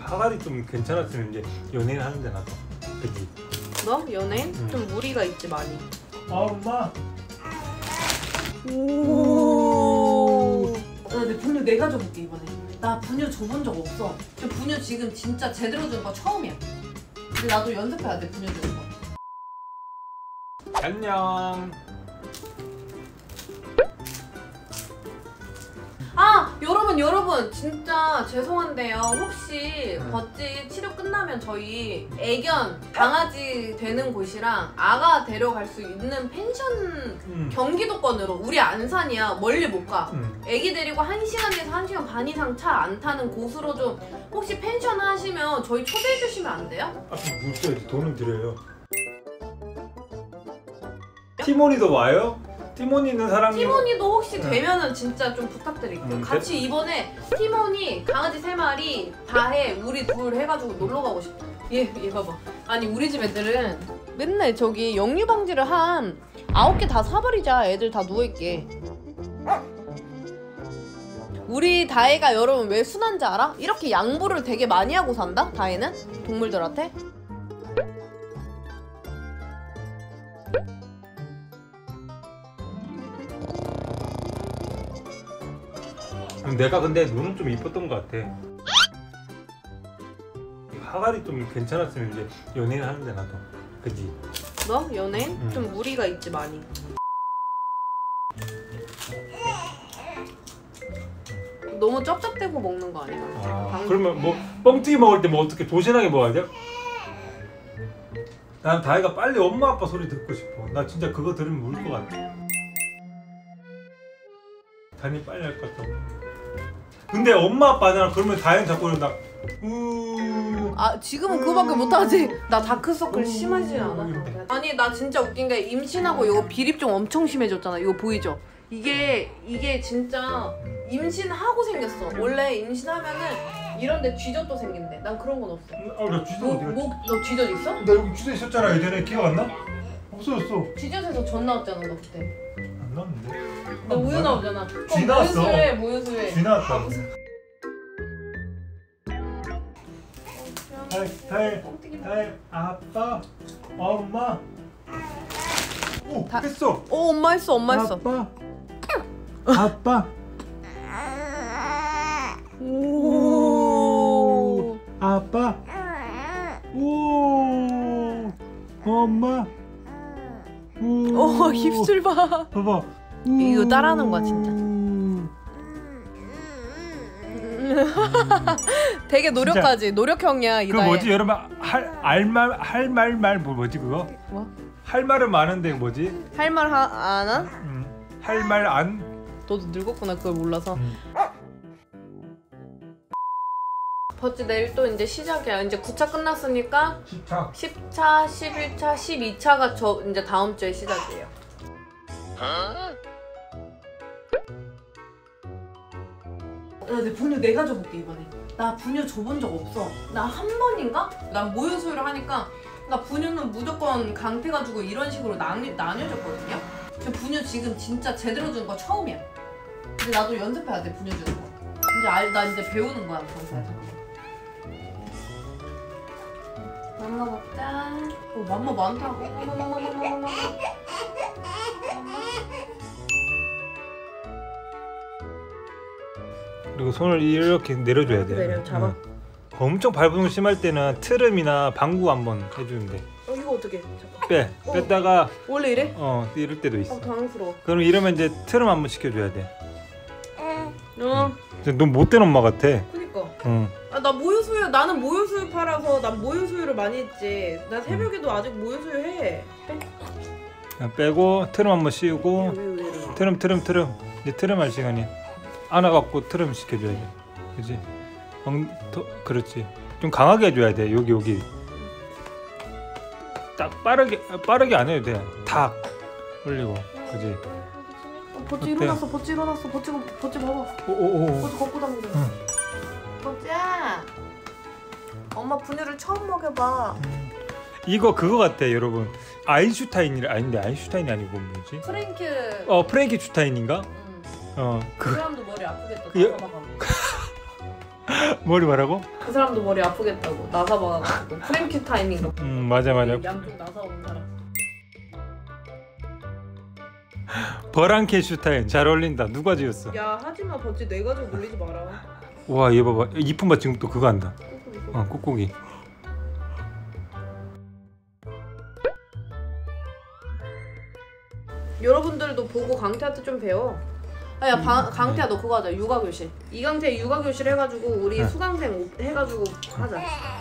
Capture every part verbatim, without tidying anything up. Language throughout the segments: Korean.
하갈이 좀 괜찮았으면 이제 연예인 하는데 나도. 그치? 너? 연예인? 응. 좀 무리가 있지 많이. 아 엄마. 오. 나 내 분유 내가 줘볼게 이번에. 나 분유 줘본 적 없어. 저 분유 지금 진짜 제대로 주는 거 처음이야. 근데 나도 연습해야 돼 분유 주는 거. 안녕. 아 여러분 여러분 진짜 죄송한데요. 혹시 응. 버찌 치료 끝나면 저희 애견 강아지 되는 곳이랑 아가 데려갈 수 있는 펜션 응. 경기도권으로 우리 안산이야 멀리 못 가. 응. 애기 데리고 한 시간에서 한 시간 반 이상 차 안 타는 곳으로 좀 혹시 펜션 하시면 저희 초대해 주시면 안 돼요? 앞에 물어야지 돈은 드려요. 티모니도 와요? 티모니 있는 사람이. 티모니도 혹시 네. 되면은 진짜 좀 부탁드릴게요. 음, 같이 데... 이번에 티모니 강아지 세 마리 다 해 우리 둘 해가지고 놀러 가고 싶다. 얘, 얘 봐봐. 아니 우리 집 애들은 맨날 저기 역류 방지를 한 아홉 개 다 사버리자. 애들 다 누워있게. 우리 다혜가 여러분 왜 순한지 알아? 이렇게 양보를 되게 많이 하고 산다? 다혜는? 동물들한테? 내가 근데 눈은 좀 이뻤던 것 같아. 하갈이 좀 괜찮았으면 이제 연예인 하는데 나도. 그치? 너? 연예인? 응. 좀 무리가 있지 많이. 너무 쩝쩝대고 먹는 거 아니야? 아, 방... 그러면 뭐 뻥튀기 먹을 때 뭐 어떻게 도신하게 먹어야 돼? 난 다혜가 빨리 엄마 아빠 소리 듣고 싶어. 나 진짜 그거 들으면 울 것 같아. 다니 빨리 할 것 같아. 근데 엄마 아빠잖아. 그러면 다혜는 자꾸 이런다. 우. 아 지금은 그거밖에 못하지. 나 다크서클 음. 심하지 않아. 아니 나 진짜 웃긴 게 임신하고 이거 비립종 엄청 심해졌잖아. 이거 보이죠? 이게 이게 진짜 임신하고 생겼어. 원래 임신하면은 이런데 쥐젖도 생긴대. 난 그런 건 없어. 아, 나 쥐젖 어디 갔지? 목너 쥐젖 있어? 나 여기 쥐젖 있었잖아. 예전에 기억 안 나? 없어졌어. 쥐젖에서 전 나왔잖아 너 그때. 안 나왔는데? 너 우유 나오잖아. 쥐 나왔어. 모유수유해 모유수유해. 쥐 나왔다. 다혜, 다혜, 다혜, 아빠, 엄마. 오, 다- 했어. 오 엄마 했어 엄마 했어. 아빠, 아빠. 오. 아빠. 오. 엄마. 오. 어 입술 봐. 봐봐. 이거 따라하는 거야 진짜. 되게 노력하지. 노력형이야 이 그 나이. 뭐지 여러분 할 알말 할 말 말 뭐 뭐지 그거? 뭐? 할 말은 많은데 뭐지? 할 말 안 하? 음. 할 말 안. 너도 늙었구나 그걸 몰라서. 음. 버찌 내일 또 이제 시작이야. 이제 구 차 끝났으니까 십 차. 십 차, 십일 차, 십이 차가 저 이제 다음 주에 시작이에요. 나 내 분유 내가 줘볼게 이번에. 나 분유 줘본 적 없어. 나 한 번인가? 난 모유 수유를 하니까 나 분유는 무조건 강태가지고 이런 식으로 나뉘, 나뉘어졌거든요? 저 분유 지금 진짜 제대로 주는 거 처음이야. 근데 나도 연습해야 돼 분유 주는 거. 이제 알, 나 이제 배우는 거야 강태한테. 맘마 먹자. 어, 맘마 많다고. 맘마마마마마마. 그리고 손을 이렇게 내려줘야 돼. 내려, 잡아. 응. 엄청 밟으면 심할 때는 트름이나 방구 한번 해주는데. 어 이거 어떻게? 잠깐. 빼. 어. 뺐다가 원래 이래? 어 이럴 때도 있어. 어 당황스러워. 그럼 이러면 이제 트름 한번 시켜줘야 돼. 어. 넌 못된 엄마 같아. 그니까. 응. 아 나 모유수유 나는 모유수유 팔아서 난 모유수유를 많이 했지. 나 새벽에도 아직 모유수유 해. 그냥 빼고 트름 한번 씌우고. 왜, 왜, 왜. 트름 트름 트름. 이제 트름 할 시간이야. 안아갖고 트름 시켜줘야 돼. 그렇지? 엉, 더, 그렇지. 좀 강하게 해줘야 돼. 여기 여기. 딱 빠르게 빠르게 안 해도 돼. 탁 올리고. 그렇지? 어, 버찌 어때? 일어났어. 버찌 일어났어. 버찌 버찌 봐봐. 오오오. 버찌 걷고 다니잖아. 응. 버찌야. 엄마 분유를 처음 먹여봐. 음. 이거 그거 같아 여러분. 아인슈타인이 아닌데 아인슈타인이 아니고 뭐지? 프랭크. 어 프랭키 슈타인인가? 응. 어 그 그. 사람도 머리 아프겠다. 그 여- 잡아봐. 머리 뭐라고? 그 사람도 머리 아프겠다고 나사 받아가지고 프랭큐 타임인가. 음 맞아 맞아. 양쪽 나사 온 사람. 버랑케슈타인 잘 어울린다. 누가 지었어? 야 하지마 버찌 내 가지고 놀리지 마라. 와 얘 봐봐. 이쁜 봐 지금 또 그거 한다. 어 꾹꾹이. 여러분들도 보고 강태한테 좀 배워. 아야 강태야 너 그거 하자. 육아 교실. 이강태 육아 교실 해가지고 우리 네. 수강생 해가지고 하자.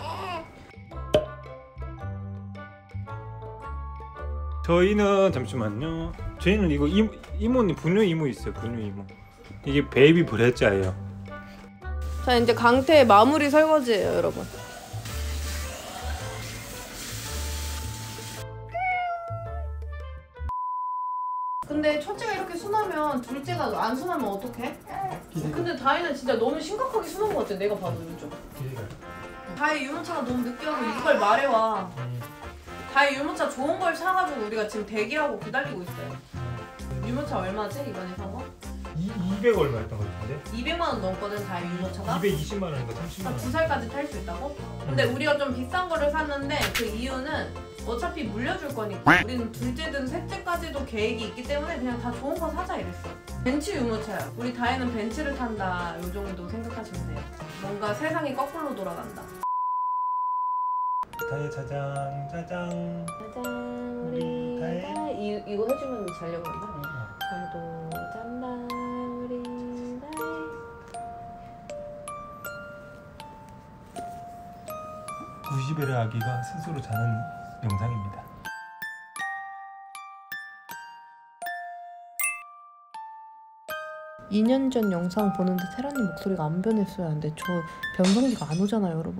저희는 잠시만요. 저희는 이거 이, 이모님 분유 이모 있어요. 분유 이모. 이게 베이비 브레자예요. 자 이제 강태 마무리 설거지예요 여러분. 근데 첫째가 이렇게 순하면 둘째가 안 순하면 어떡해? 근데 다이는 진짜 너무 심각하게 순한 것 같아. 내가 봐도 요즘. 다이 유모차가 너무 늦게 와서 이걸 말해와. 다이 유모차 좋은 걸 사가지고 우리가 지금 대기하고 기다리고 있어요. 유모차 얼마지 이번에 산 거? 이, 이백 얼마였던 것 같은데? 이백만 원 넘거든 다이 유모차가. 이백이십만 원인가 삼십만 원. 두 살까지 탈 수 있다고? 근데 우리가 좀 비싼 거를 샀는데 그 이유는 어차피 물려줄 거니까 우리는 둘째든 셋째까지도 계획이 있기 때문에 그냥 다 좋은 거 사자 이랬어. 벤츠 유모차야. 우리 다혜는 벤츠를 탄다 요 정도 생각하시면 돼요. 뭔가 세상이 거꾸로 돌아간다. 다혜 짜장 짜장. 짜잔 우리 다혜. 다혜. 이, 이거 해주면 자려고 한다. 잘도 잔다 우리 다혜. 구십 일의 아기가 스스로 자는 영상입니다. 이 년 전 영상 보는데 테라님 목소리가 안 변했어야 하는데 저 변성기가 안 오잖아요 여러분.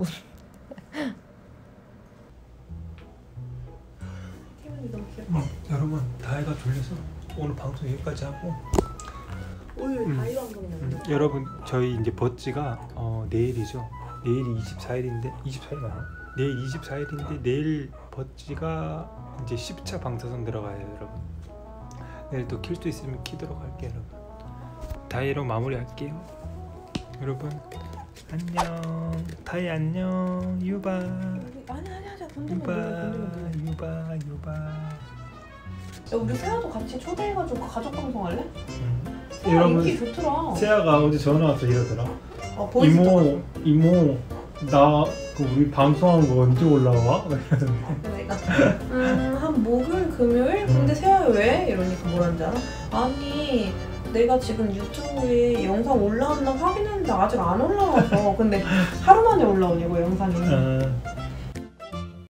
태연이 너무 귀엽다. 어, 여러분 다혜가 졸려서 오늘 방송 여기까지 하고 오늘 음. 다이 방송이 음, 나온다. 여러분 저희 이제 버찌가 어, 내일이죠. 내일이 이십사 일인데 이십사 일 맞나? 내일 이십사 일인데 내일 버찌가 이제 십 차 방사선 들어가요 여러분. 내일 또 킬 수 있으면 키도록 할게요 여러분. 다이로 마무리할게요 여러분. 안녕 다이 안녕 유바 아니 아니 아니 건들면 유바 돼. 유바 유바. 야 우리 세아도 같이 초대해가지고 가족 방송 할래? 음. 세아 여러분 인기 좋더라. 세아가 어제 전화 와서 이러더라. 어, 보이스 이모 이모 나 그 우리 방송한 거 언제 올라와? 이러던데. 내가 음한 목요일 금요일? 근데 세아 왜? 이러니까 뭐라는지 알아? 아니 내가 지금 유튜브에 영상 올라왔나 확인했는데 아직 안 올라와서 근데 하루 만에 올라오냐고 영상이. 아,